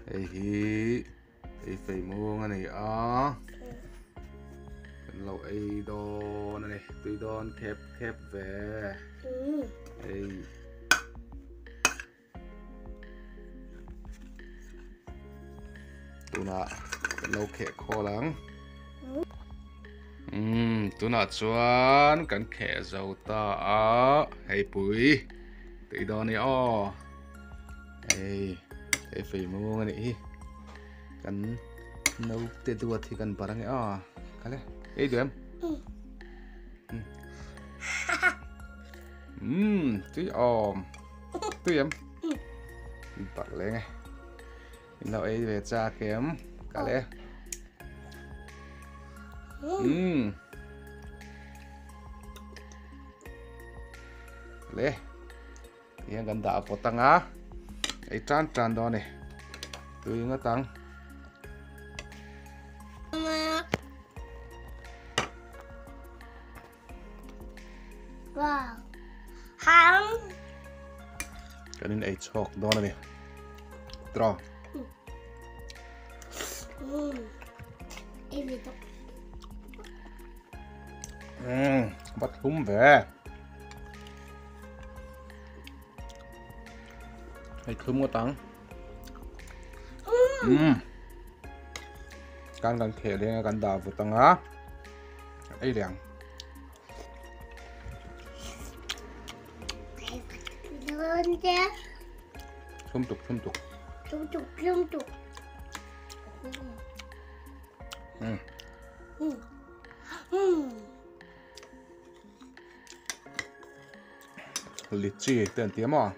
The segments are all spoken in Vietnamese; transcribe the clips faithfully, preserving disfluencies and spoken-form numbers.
ấy hi ấy phải mua cái này ó lâu ấy đo này tùy đón khép khép về ấy tụi nó lâu khẽ kho lắm ừm tụi nó choán cần khẽ dầu ta á hay bụi tùy đón này ó ấy ấy phải mua cái này cần nấu tê đua thì cần bảo rằng ó cái này ấy được em ừm tùy ôm tùy em bật lên ngay nào ấy về cha kém cả lẽ ừm lẽ yang gần đã có tăng á ấy tràn tràn đó này tùy nó tăng wow hang cái này ấy chọc đó này trò em biết ừm bắt húng về hay thơm có tăng ừm gan gan khẽ lên gan đào vào tăng á ấy đèn lớn chứ thơm tục thơm tục chung tục chung tục ừm lychee tên tiếng à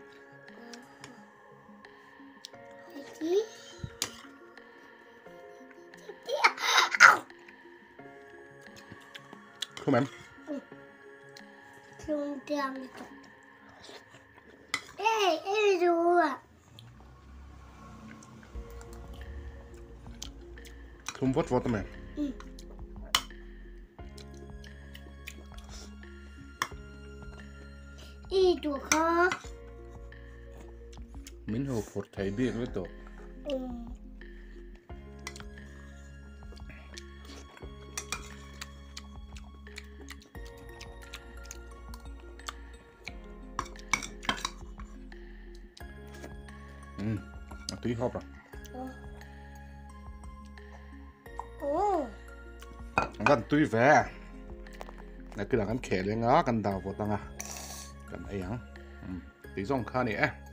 không em chung tiếng ê ê rồi à không vót vót em y tuổi khó mình hồ phốt thấy biết với tổ ừm tí hộp à gần tuy về là cứ là gần khẽ lên ngó gần đầu vào tăng à gần ấy hả tí dòng kha này